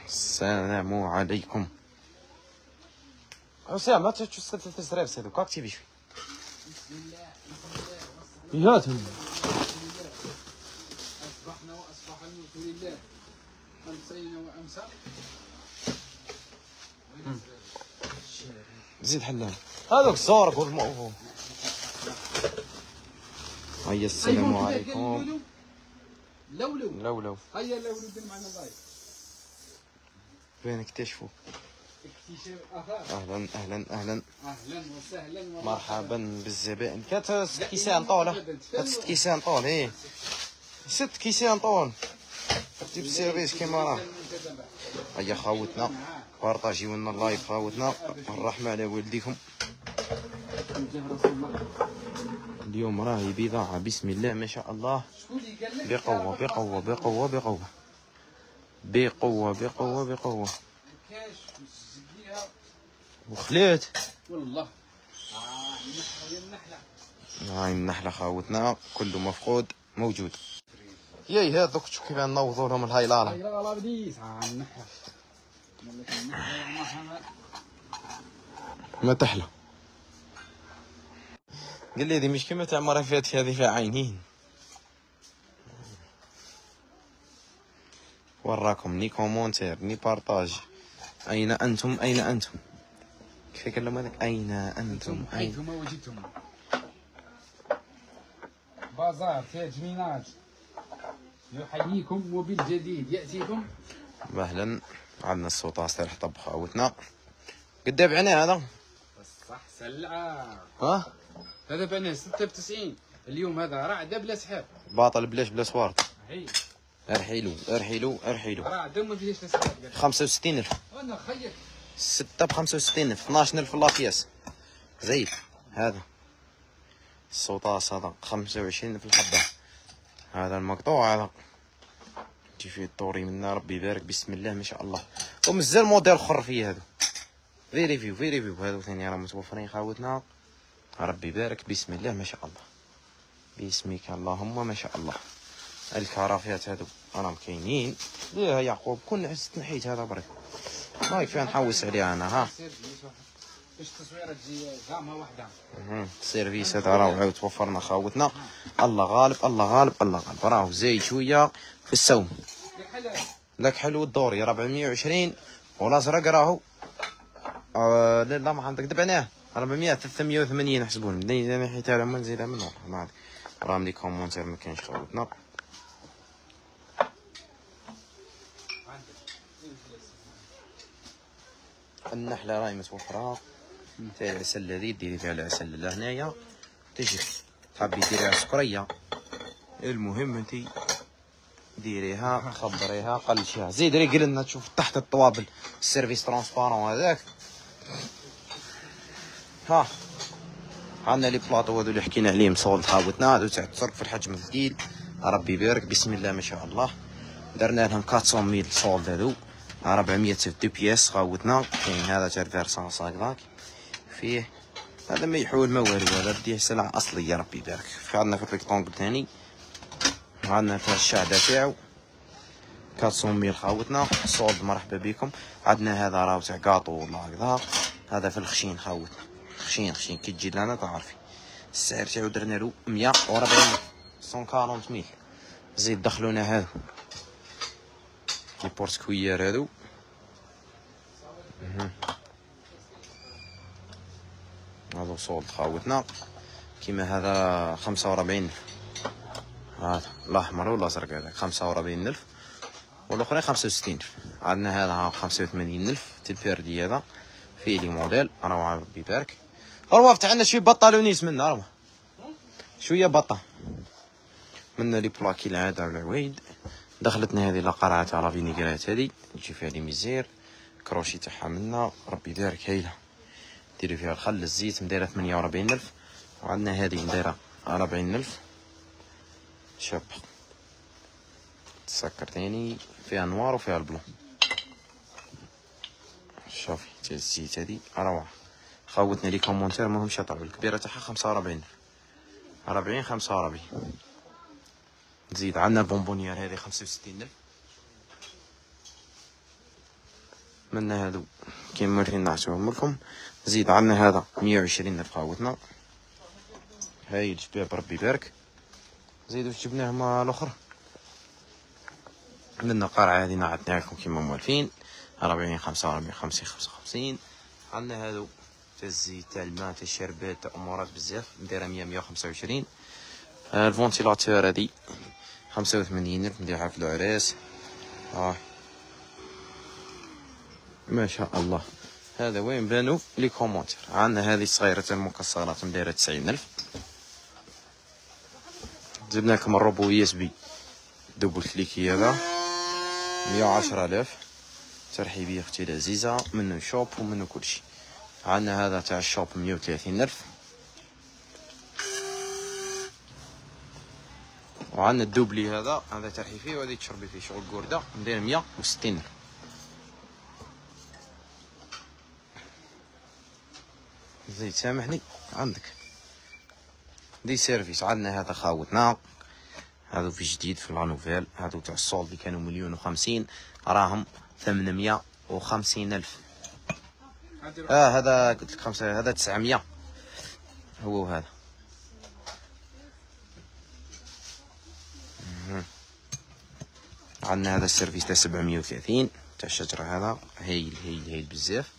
السلام عليكم. أسامة تشوف تسرب سيدو كاكتي بيشوي. ياتهم. أصبحنا وأصبح الملك لله. أمسينا وأمسى. زيد حلال. هذوك الصور قول موفو. هيا السلام عليكم. لولو. هيا لولو دير معنا لايف. فين اكتشفوا؟ اهلا وسهلا مرحبا بالزبائن. كانت 6 كيسان طول. كانت 6 كيسان طول. ايه 6 كيسان طول. جيب السيرفيس كيما راه. هيا خاوتنا بارطاجيو لنا اللايف خاوتنا. الرحمه على والديكم. اليوم راهي بضاعه بسم الله ما شاء الله. بقوه وخليت والله. هاي النحلة خاوتنا كله مفقود موجود. ياي هذوك شوف كيف نوضوا لهم الهايلاله. الهايلاله بديت النحلة ما تحلى. قال لي هذه مش كيما تاع مرة فاتت هذه فيها عينين. وراكم ني كومونتير ني بارطاج. أين أنتم كيف قال لهم هذاك أين أنتم حيثما وجدتم. بازار تاج ميناج يحييكم وبالجديد يأتيكم. أهلا. عندنا السوطاس تاع الحطب خاوتنا. قد بعناه هذا؟ صح سلعة. ها؟ هذا بعناه 96. اليوم هذا رعدة بلا سحاب. باطل بلا سوارد. ارحيلو. رعدة ما فيهاش سحاب. 65,000. أنا خيك. 6 ب65,000. 12,000 لابياس. زيد هذا السوطاس هذا 25,000 الحبة. هذا المقطوع هذا تجي فيه الطوري منا ربي يبارك بسم الله ما شاء الله. ومازال موديل اخر فيه هذا. فيري فيو هذو ثاني راه متوفرين خاوتنا. ربي يبارك بسم الله ما شاء الله. باسمك اللهم ما شاء الله. الكرافيات هذو راهم كاينين. يا يعقوب كون عزت نحيت هذا برك ما يكفي نحوس عليها انا. ها باش التصويره تجي قامه واحده. السيرفيس هذا راه عاود توفرنا خاوتنا. الله غالب راهو زايد شويه في السوم. لك حلو الدوري 420 والازرق راهو لا ما عندك دبعناه 400 380 نحسبون. بدينا حيت على ما نزيدها من ورا ما عندك. راهم لي كومونتير ما كاينش خاوتنا. النحله راهي متوفره تاع العسل. هذه ديري فيها العسل لهنايا تجي تحبي ديريها سكريه. المهم انتي ديريها خبريها قلشيها زيد ريقل لنا تشوف تحت الطوابل السيرفيس ترونسبارون هذاك. ها عندنا لي بلاطو هذو اللي حكينا عليهم صولد خاوتنا. هذو تاع تصرف في الحجم الثقيل ربي يبارك بسم الله ما شاء الله. درنا لهم 400,000 صولد هذو 400 دو بياس خاوتنا. كاين هذا تاع الفيرسون هكذاك فيه هذا ما يحول ما والو. هذا بديه سلعة أصلية ربي يبارك. عندنا في الريكتونغل ثاني عندنا فيها الشعدة تاعو 400,000 خاوتنا صولد مرحبا بكم. عندنا هذا راهو تاع كاطو ولا هكذا. هذا في الخشين خاوتنا. خشين كي تجي لنا تعرفي السعر تاعو درنا له 140,000 زيد دخلونا هذا لي بورسكويير هذو. هذا صولد خاوتنا كيما هذا 45,000. هذا الاحمر والازرق هذاك 45,000 والاخرين 65,000. عندنا هذا 85,000 تلبيردي هذا فيه لي موديل روعه ربي يبارك. رواه فتح عندنا شويه بطالونيس منا رواه شويه بطه منا لي بلاكي العاده والعوايد. دخلتنا هذه القرعه تاع لا فينيغريت هذه يجي فيها لي ميزير كروشي تاعها منا ربي يبارك هايله. ديري فيها الخل الزيت مدايره 48,000. وعندنا هذه مدايره 40,000 شابه تسكر ثاني فيها نوار وفيها البلون. شوفي تاع الزيت هذه روعه خاوتنا لي كومونتير ماهمش يطلعوا. الكبيره تاعها 45,000 45. زيد عندنا البونبونيير هذه 65,000. من هادو كيما موريين نعطيهم لكم. زيد عندنا هذا 120 ألف خاوتنا، هاي الشباب ربي يبارك. زيدو جبناه مع الاخر. عندنا قرعة هادي نعطيها لكم كيما موالفين 40 45 50 55. عندنا هادو تاع الزيت تاع الماء تاع الشربات تاع امورات بزاف نديرها 100 125. الفونتيلاتور هادي 85 ألف نديرها في العراس. ما شاء الله. هذا وين بانوا لي كومونتير. عندنا هذه الصغيرة تاع المكسرات مدايرة 90 ألف. جبنا لكم الروبو يس بي دوبل كليكي هذا 110 ألاف ترحيبية اختي العزيزة، منو شوب ومنو كلشي. عندنا هذا تاع الشوب 130 ألف. وعندنا الدوبلي هذا ترحيفي وهذه تشربي فيه شغل قردة ندير 160 ألف. زيد سامحني عندك دي سيرفيس. عندنا هذا خاوتنا هذا في جديد في لانوفيل، هذو تاع الصول اللي كانوا 1,050,000 راهم 850,000. هذا قلت لك 5 هذا 900 هو وهذا. عندنا هذا السيرفيس تاع 730 تاع الشجرة هذا هايل بزاف.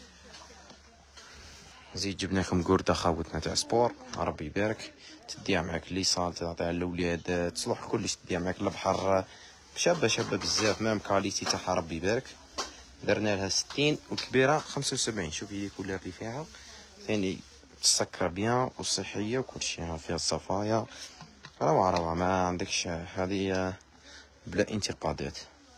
زيد جبنا لكم قردة خاوتنا تاع سبور ربي يبارك، تديها معاك ليصال تعطيها للولاد تصلح كلش، تديها معاك للبحر شابة بزاف مام كاليتي تاعها ربي يبارك. درنا لها 60 والكبيرة 75. شوفي لي كولر اللي فيها ثاني تسكر بيان وصحية وكلشي فيها الصفايا روعة ما عندكش هذه بلا انتقادات.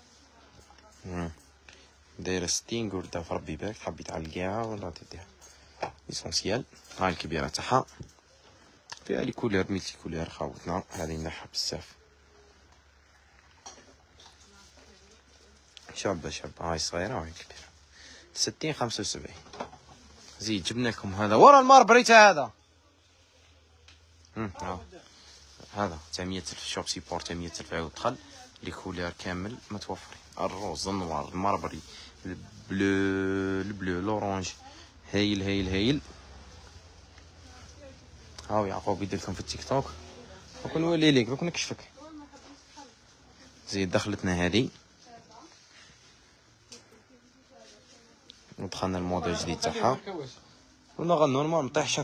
دايرة 60 قردة فربي يبارك، تحبي تعلقيها ولا تديها اسونسيال. هاي الكبيرة تاعها فيها لي كولر ميلتي كولر خاوتنا هذه نحها بزاف شابة هاي صغيرة وهاي كبيرة 60 75. زيد جبنا لكم هذا ورا الماربري تاع هذا هذا تاع 100,000 شوب سيبور تاع 100,000 عاود دخل لي كولر كامل متوفرين، الروز النوار الماربري البلو الاورانج هايل. هاو يعقوب يدير لكم في التيك توك ونولي ليك دوك نكشفك. زيد دخلتنا هذه ودخلنا الموديل الجديد تاعها ولا غنورمال مطيحشك.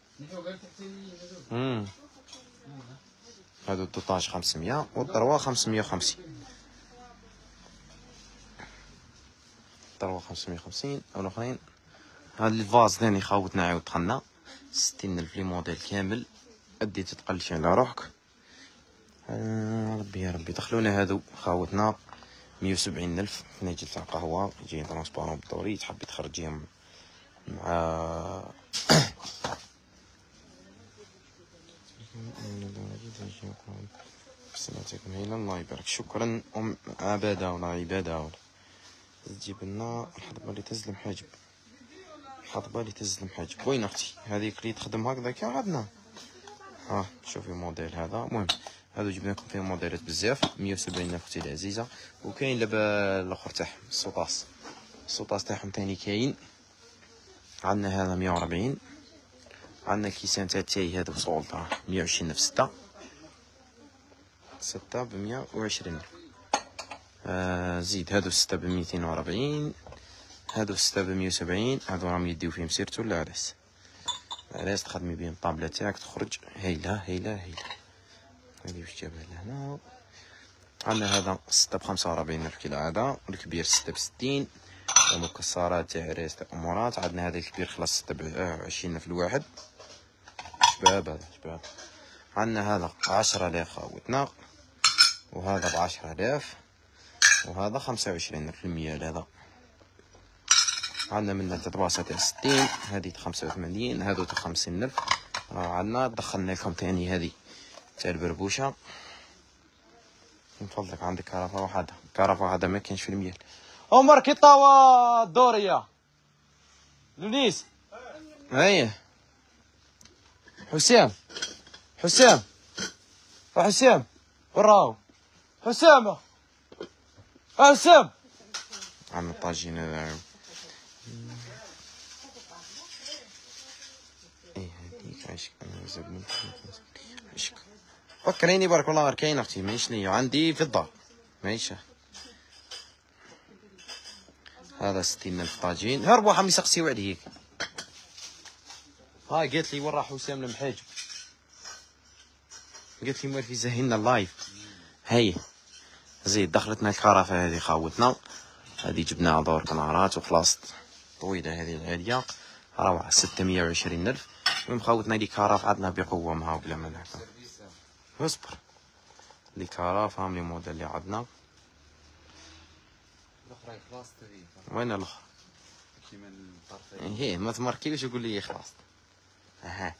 هادو الدوطاج 500 والدروة 550. الدروة 550 والاخرين. هاد الفاز ثاني خاوتنا عاود دخلنا 60,000 لي موديل كامل ادي تتقلشي على روحك. ربي يا ربي. دخلونا هادو خاوتنا 170,000 فناجل تاع قهوة يجي ترونسبارون بالدوري تحبي تخرجيهم مع سلامتكم هيلا الله يبارك. شكرا ام عبادة ولا عبادة ولا تجيب لنا الحضبة اللي تزلم حاجب. الحضبة اللي تزلم حاجب وين اختي هذيك اللي تخدم هكذاك عندنا. شوفي موديل هذا. المهم هادو جبنا لكم فيهم موديلات بزاف 170,000 اختي العزيزة. وكاين دابا الاخر تاعهم السوطاس تاعهم ثاني كاين. عندنا هذا 140. عندنا الكيسان تاع التاي هذا صول تاع 120 في 6 ب 120. زيد هادو 6 ب 240. هادو 6 ب 170. هادو راهم يديو فيهم سيرتو العراس تخدمي بهم الطابلة تاعك تخرج هايلة. هادي واش جابها لهنا. عندنا هذا 6 ب 45 كيلو هذا والكبير 6 ب 60. مكسرات تاع عراس تاع امورات. عندنا هذا الكبير خلاص 6 ب 20 في الواحد شباب. عندنا هذا 10,000 خاوتنا وهذا ب 10,000 وهذا 25% هذا. عندنا منها تطباسة تاع 60 هذه 85. هذو تاع 50,000. عندنا دخلنا لكم ثاني هذه تاع البربوشة من فضلك. عندك كرفة واحدة ما كاينش في الميال. عمر كي طاوة الدورية لونيس هايه حسام وين راهو حسام عندنا الطاجين هذا. ايه هذيك عشك انا زبون عشك. فكريني بارك الله غير كاين اختي ماهيش ليا عندي في الدار ماهيش. هذا 60,000 طاجين. هربوا عم يسقسيو عليك. هاي قالت لي وين راح وسام المحاجب؟ قالت لي موالفي زهينا اللايف. هاي زيد دخلتنا الكرافه هذه خاوتنا. هذه جبناها دور كنارات وخلاص طويله هذه العاليه روعه 620,000. المهم خاوتنا لي كراف عندنا بقوه معها بلا ما نحكي. اصبر لي كراف هام لي موديل اللي عندنا. الاخرى خلاص تري. وين الاخر؟ كيما الطرفين. هي ما تماركيوش يقول لي خلاص. اها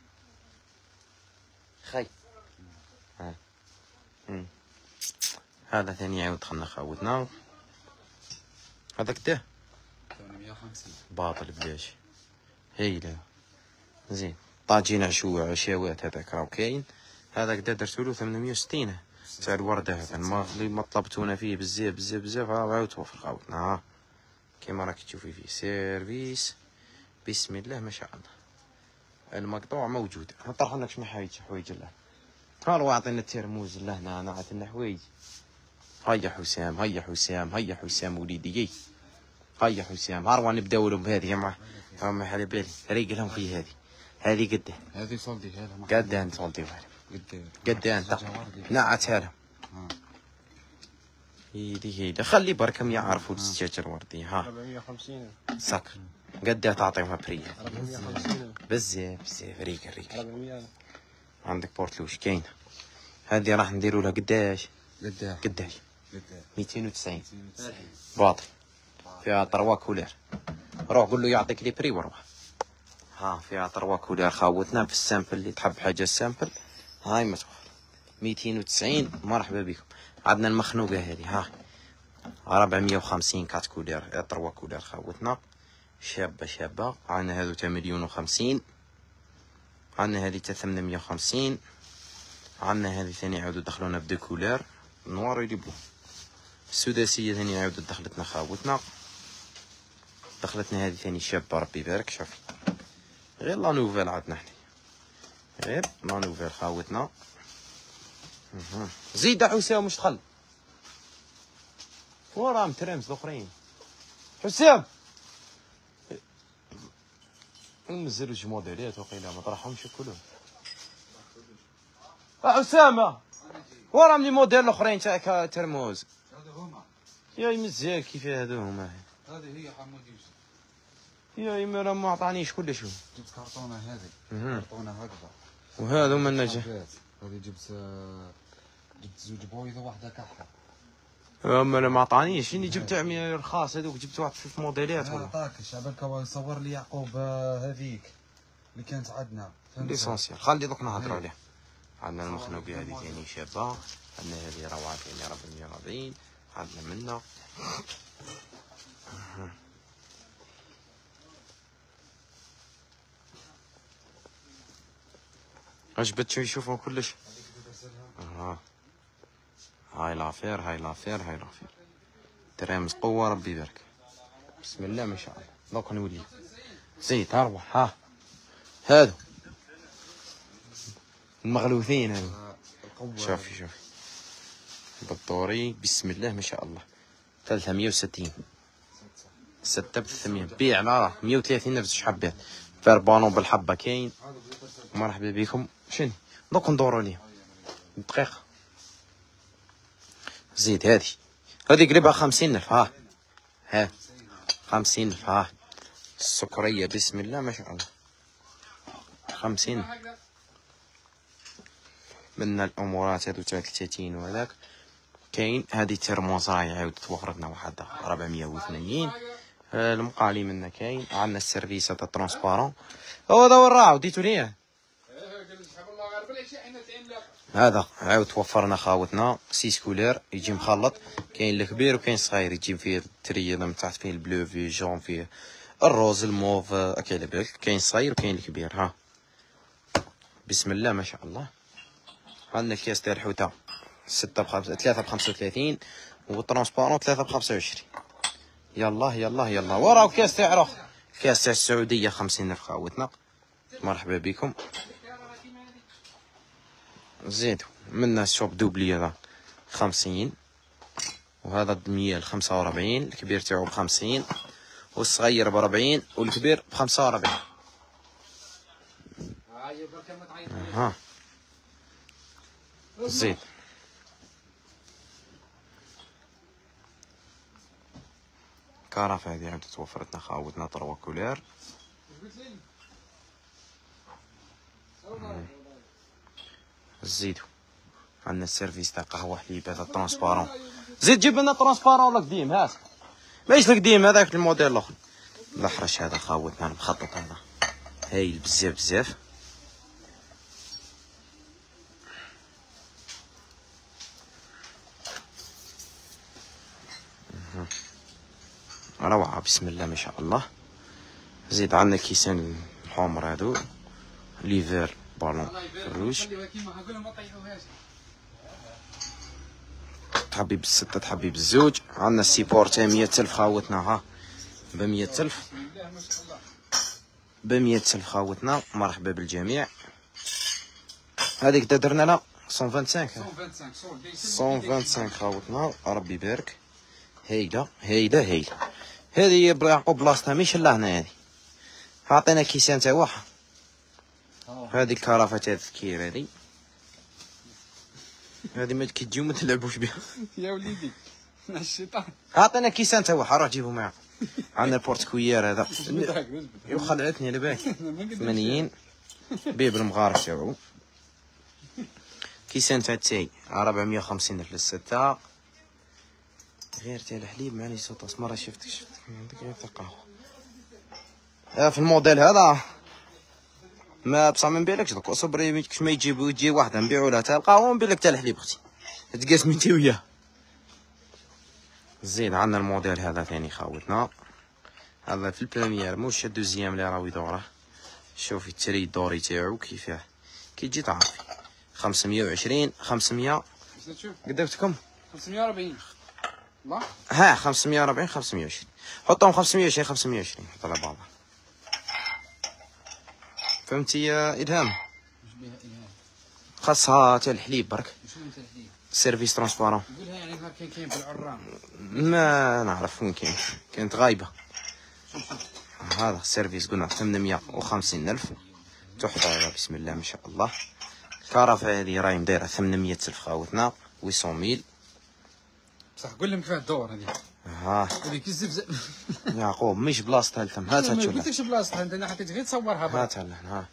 خي. ها. هذا ثاني عاود دخلنا خاوتنا. هذاك ده 850 باطل بلاش. هايله زين. طاجين عشاوات هذاك راهو كاين. هذاك دا درتولو 860 تاع الورده. هذا ما طلبتونا فيه بزاف بزاف بزاف عاود توفر خاوتنا. ها كيما راك تشوفي فيه سيرفيس بسم الله ما شاء الله. المقطوع موجود. نطرح لك شنو حوايج له. هاو عطينا الترموز لهنا انا عطينا حوايج. هيا حسام هيا حسام هيا حسام وليدي. هيا حسام هاروا نبداو لهم بهذه ما على بالي ريق لهم في هذه قد هذه صلدي هذا قد انت صلديوها قد انت نعتها لهم. هيدي خلي بركم يعرفوا الزجاج الوردي. ها 450 سكر قد تعطيهم بريه 450 بزاف بزاف ريق 400 عندك بورتلوش كاين. هذه راح نديروا لها قداش قداش 290 باطل فيها 3 كولير. روح قول له يعطيك لي بري وروح. ها فيها 3 كولير خاوتنا في السامبل اللي تحب حاجه السامبل. هاي ما توفر 290 مرحبا بكم. عندنا المخنوقه هذه ها 450 كات كولير 3 كولير خاوتنا شابه. عندنا هذو تاع 1,050,000. عندنا هذه تاع 850. عندنا هذه ثاني عاودوا دخلونا بدو كولير نوار يلي بلو. السداسيه ثاني عاودوا دخلتنا خاوتنا. دخلتنا هذه ثاني شابه ربي يبارك. شوفي غير لا نوفيل عندنا حنا غير لا نوفيل خاوتنا. زيد حسام مش دخل وراهم ترامز الاخرين. حسام نزلوا جوج موديلات وقيلا ما طرحهمش كلهم. حسام وراهم لي موديل الاخرين تاع ترموز. هذا هما يا مزيان كيف هذو هما. هذه هي حمود يوسف. يا يما راه ما عطانيش كلش. جبت كرتونه هذه كرتونه هكذا. وهذا من النجاح. هذه جبت زوج بويض وواحده كحه. اما انا ما عطانيش اني جبت عمي رخاص هذوك جبت واحد 3 موديلات. لا عطاكش عبالك هو يصور لي يعقوب هذيك اللي كانت عندنا ليسونسيال. خلي دوك نهضروا عليه. عندنا المخنوقه هذه ثاني شابه. عندنا هذه روعه ثاني ربي راضين. عندنا منا عجبتك يشوفوا كلش. هاي لافير ترامز قوه ربي يبارك. بسم الله ما شاء الله. دوك نولي زيد اروح. ها هادو المغلوثين هادو. شوفي بالدوري بسم الله ما شاء الله 360 6 ب 300 بيع على راه 130 نفس حبات. فيربانو بالحبه كاين. مرحبا بكم. شنو دوك ندوروا ليه دقيقه. زيد هذه قريبها 50,000. ها 50,000. ها السكريه بسم الله ما شاء الله 50 من الامورات هذو تاع الكتاتين وهذاك كاين. هذه ترموز راهي عاودت توفرتنا واحد 480. المقالي منا كاين. عندنا السيرفيس تاع ترونسبارون. هذا وين راه وديتو ليه. هذا عاود توفرنا خاوتنا 6 كولير يجي مخلط. كاين الكبير وكاين صغير يجي فيه التريضه من تحت فيه البلو فيه الجون فيه الروز الموف كاين بالك. كاين صغير وكاين الكبير. ها بسم الله ما شاء الله. عندنا كاس تاع الحوته 3 ب 35 والترونسبارون 3 ب 25. يلا يلا يلا وراو كاس تاع روح. كاس تاع السعودية 50,000 خاوتنا. مرحبا بكم. زيدو منا الشوب دوبلي هذا 50، وهذا الدمية 45، الكبير تاعو ب50 والصغير ب40 والكبير ب45. ها زيد كرافة هذه عاد توفرتنا خاوتنا 3 كولير. زيدو عندنا السيرفيس تاع قهوة حليب هذا ترونسبارون. زيد جيب لنا ترونسبارون القديم هات، ماهيش القديم هذاك الموديل الاخر. الاحرش هذا خاوتنا المخطط هذا هايل بزاف بزاف. روعة بسم الله ما شاء الله. زيد عندنا كيسان الحمر هادو ليفير بالون روج. تحبي بالستة تحبي بالزوج. عندنا السيبور تاع 100,000 خاوتنا ها ب100,000 ب100,000 خاوتنا. مرحبا بالجميع. هذيك درنا لها 125 خاوتنا ربي يبارك. هيدا هيدا هيدا هذه يعقوب بلاصتها مش لهنا. هذه عطينا كيسان تاعها. هذه الكرافة تاع الذكير هذه ما كي تجيو ما تلعبوش بها يا وليدي الشيطان. عطينا كيسان تاعها روح جيبو معاك. عندنا البورتكويير هذا وخلعتني على بالك 80 بيه بالمغارف تاعو. كيسان تاع التاي 450,000 للستة. غير تاع الحليب معني صوت مرة شفتك عندك غير تاع قهوة. في الموديل هذا ما بصح ما نبيعلكش دوك صبري كش ما يجيبو تجي واحدة نبيعو لها تاع القهوة ونبيع لك تاع الحليب اختي تقاسمي انتي وياه. زيد عندنا الموديل هذا ثاني خاوتنا. هذا في البلانيير موش الدوزيام اللي راهو يدوره. شوفي التري الدوري تاعو كيفاه كي تجي تعرفي. 520 500 قدرتكم 540 الله. ها 540 520 حطهم 520 520 حط على بعضها. فهمتي يا إلهام؟ خاصها تاع الحليب برك. سيرفيس ترونسبارون. قولها يعني كاين بالعرام. ما نعرف وين كاين كانت غايبة. هذا السيرفيس قلنا 850,000 تحفة بسم الله ما شاء الله. الكرافة هذه راهي دايرة 800,000 خاوتنا 800,000. بصح قول لهم كيفاه الدور هذه. ها هذيك الزفزف يعقوب مش بلاصتها لثم. هاتها ما تشوف. قلتلكش بلاصتها انت، انا حطيت غير تصورها برك. هاتها لهنا ها.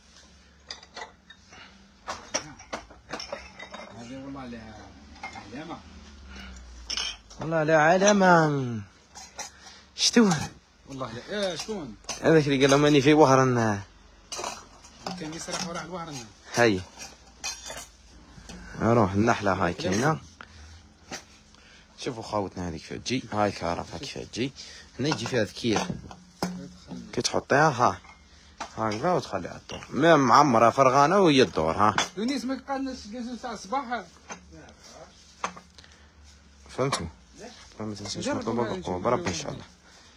هذه والله لا علامة. والله لا علامة. شتو والله لا شكون هذاك اللي قال لهم اني في وهران كان يسرح وراح الوهرنا. هاي روح النحلة هاي كاينة. شوفوا خاوتنا هذيك كيفاه تجي. هاي الكرافة كيفاه تجي. هنا يجي فيها ذكير كي تحطيها ها هكذا وتخليها تدور ما معمرة فرغانة وهي تدور ها. دونيس ما قالناش جلسوا ساعة الصباح. فهمتوا؟ ما تنساش مطلوبة بالقوة بربي ان شاء الله.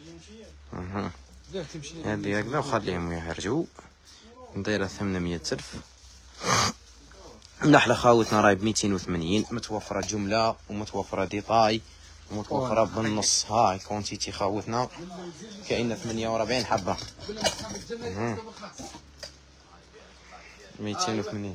هذه هكذا وخليهم يهرجوا. نديرها 800,000. النحلة خاوتنا راهي ب280 متوفرة جملة ومتوفرة ديطاي ومتوفرة بالنص. هاي كونتيتي خاوتنا كاينة 48 حبة. 280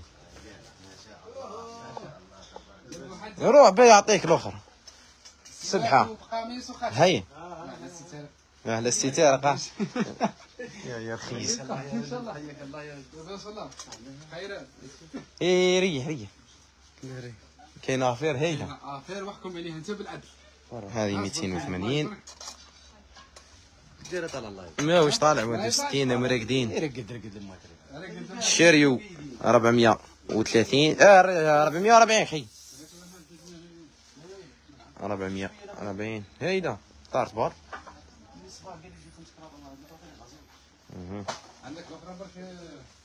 روح بي يعطيك الاخر سبحة. هاي اهلا الستار قاع يا رخيص. ان شاء الله حياك الله يا الله خيرات. ايه ريه كاين افير هيدا افير واحكم عليها انت بالعدل. هذه 280 دير طال الله ما واش طالع ولد 60 مرقدين. رقد الشيريو 430 440 خي 440 هيدا طارت بار. عندك اخرى برك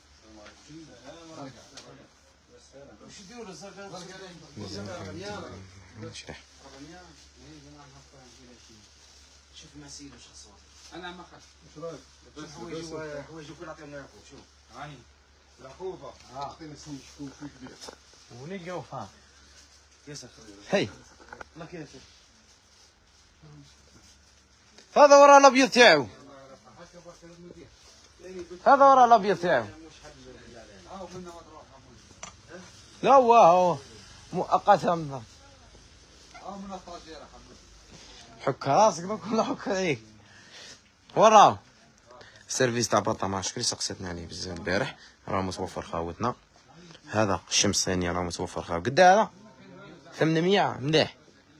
واش يديروا الزرقاء شرح شوف مسيل وش الصوت. انا ما خدت. ايش رايك؟ حوايج وكل عطيهم يعقوب. شوف هاني العقوبه. اعطيني سم شكون في كبير. ونقف ها. ياسر هي الله كيف هذا ورا الابيض تاعو. هذا ورا الابيض تاعو. لا هو مؤقتا من الطاجيره. حك راسك كل حك عليك. وراه السيرفيس تاع بطاماش شكون سقسيتنا عليه بزاف البارح راه متوفر خاوتنا. هذا الشمس ثانيه راه متوفر خاوت قد هذا 800 مليح.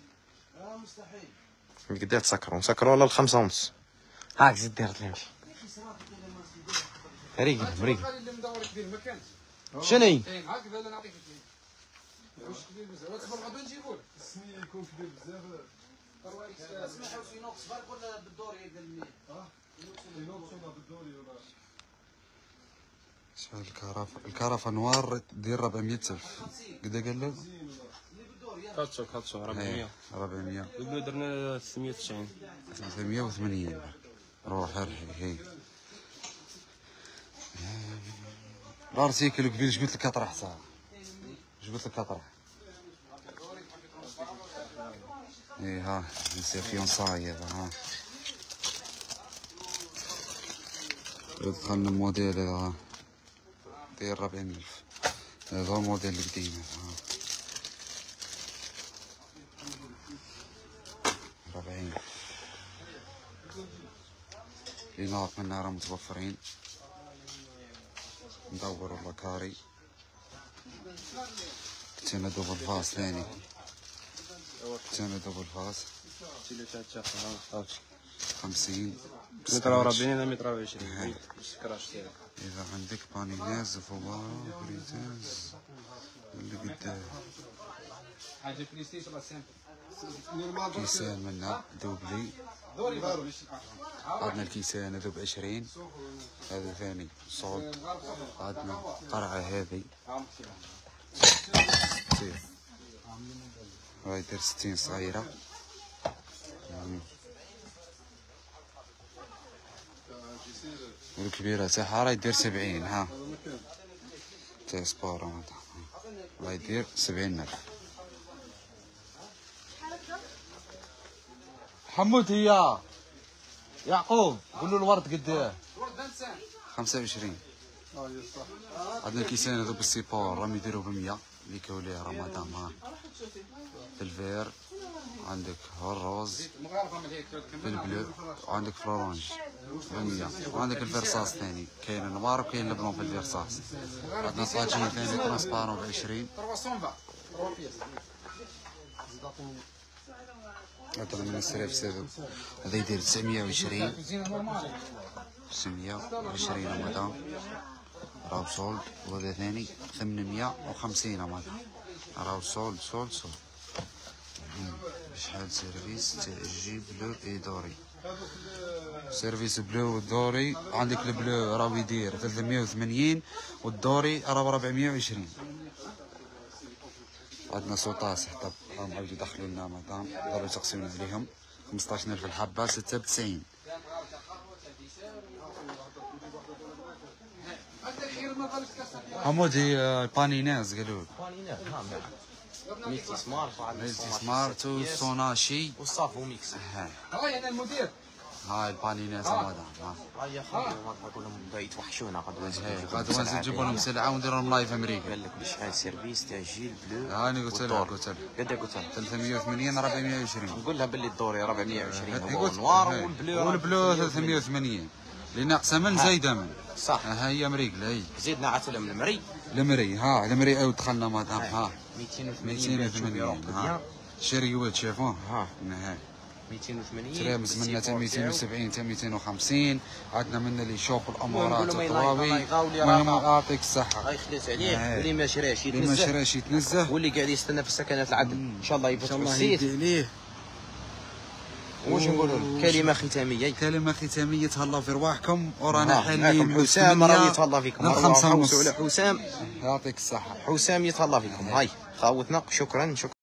مستحيل قد نسكروا على 5:30. هاك زيد دير تمشي ريقل شني هكذا لا نعطيك واش كبير بزاف واصبر غدا نجيبوه السميه يكون كبير بزاف. اسمحوا في نوكس برك ولا بالدوري قال لي ينوكس ولا بالدوري ولا شحال الكرافه نوار دير 400,000 قد قال له؟ كاتشو 400 البلو درنا 390 380 روح هي الارتيكل كبير. اش قلت لك اطرح صاحبي؟ اش قلت لك اطرح؟ ايه ها نسير فيونساي هذا ها. دخلنا موديل هذا داير 40,000. هذا هو الموديل القديم هذا 40 لينات من راه متوفرين. ندور البكاري كتينا دوبل فاس ثاني. كتينا دوبل فاس 50 متر 40 متر 20 سكراش تاعك. إذا عندك بانيناز فوار بريتاز اللي قدام حاجه بلايستيشن ولا سامبل كيسان منا دوبلي. عندنا الكيسان هذو ب20. هذا ثاني صوت. عندنا قرعة هذه هاي دير 60 صغيرة. والكبيرة تاعها راهي دير 70 ها تاع سبور هذا راهي دير 70,000. حمود هي يعقوب قول له الورد قد 25. عندنا الكيسان هذو بالسيبور راهم يديروا ب100 اللي كاوليه رمضان ها. الفير عندك الروز بالبلو وعندك فلورانج ب100 وعندك الفرصاص ثاني كاين النوار وكاين البلون في الفرصاص. عندنا طاجين ثاني ترانسبارون ب20. هذا من السريف هذا هذا يدير 920 920 رمضان راهو سولد. وهذا ثاني 850 رمضان راهو سولد. شحال سيرفيس تاع جي بلو اي دوري. سيرفيس بلو والدوري عندك البلو راهو يدير 380 والدوري راهو 420. عندنا سوطاس حتى راهم عاودوا يدخلوا لنا مطعم ضربوا تقسيمنا عليهم 15,000 الحبه 96. حمودي البانيناز قالوا ميكس سمارت سمارت وسوناشي والصافو ميكس. هاي انا المدير. هاي البانيناز هذا هاي يا خويا ما تقول لهم بغيت وحشونا غدوه نجيبوا لهم سلعه ونديروا لهم لايف امريكا. قال لك شحال سيرفيس تاع جيل بلو. هاني قلت له قد قلت له 380 420. نقول لها باللي الدوري 420 هو نوار والبلو 380 لان اقسى من زايده من صح. هي امريكا هي زيدنا عاد المري ها المري او دخلنا مطعم ها 280 ها شريوات شافوه ها هاي 280 ترامز منا تا 270 تا 250. عندنا منا اللي يشوف الامارات التراوي. المهم يعطيك الصحه. الله يخلص عليه. واللي ما شراش يتنزه واللي قاعد يستنى في السكنات العدل ان شاء الله يفتح السيت. عليه. واش نقولوا له كلمه ختاميه تهلاو في رواحكم ورانا حاليا حسام راه يتهلا فيكم. نحوسوا على حسام يعطيك الصحه. حسام يتهلا فيكم. هاي خاوتنا شكرا.